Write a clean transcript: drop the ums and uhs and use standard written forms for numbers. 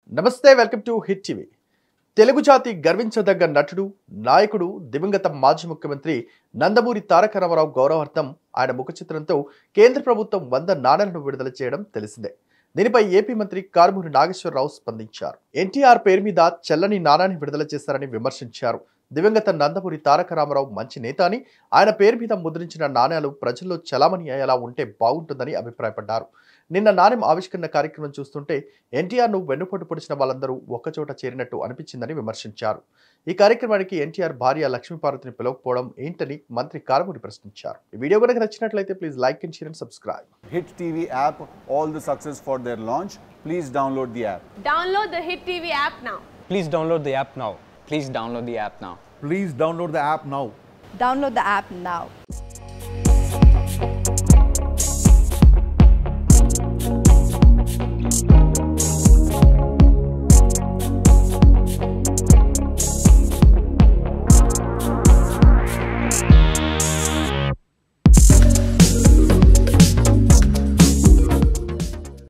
నమస్తే welcome to hit TV. Telugu జాతి గర్వించదగ్గ నటుడు, నాయకుడు, దివంగత మాజీ ముఖ్యమంత్రి నందమూరి తారక రామారావు గౌరవార్థం ఆయన ముఖ చిత్రంతో కేంద్ర ప్రభుత్వం 100 నాణేలను విడుదల చేయడం తెలిసిందే. దీనిపై ఏపీ మంత్రి కారుమూరి నాగేశ్వరరావు స్పందించారు. ఎన్టీఆర్ పేరు మీద చెల్లని నాణాన్ని విడుదల చేశారని విమర్శించారు. దివంగత నందమూరి తారక రామారావు మంచి నేత అని, ఆయన పేరు మీద ముద్రించిన నాణేలు ప్రజల్లో చలామణి అయ్యేలా ఉంటే బాగుంటుందని అభిప్రాయపడ్డారు. నిన్న నాణ్యం ఆవిష్కరణ కార్యక్రమం చూస్తుంటే ఎన్టీఆర్ను వెన్నుపోటు పొడిచిన వాళ్ళందరూ ఒక్కచోట చేరినట్టు అనిపించిందని విమర్శించారు. ఈ కార్యక్రమానికి ఎన్టీఆర్ భార్య లక్ష్మీపార్వతిని పిలవకపోవడం ఏంటని మంత్రి కారుమూరి ప్రశ్నించారు. ఈ వీడియో కనుక నచ్చినట్లయితే please like and share and subscribe. Hit TV app, all the success for their launch. Please download the app. Download the Hit TV app now. Please download the app now. Please download the app now. Please download the app now. Download the app now.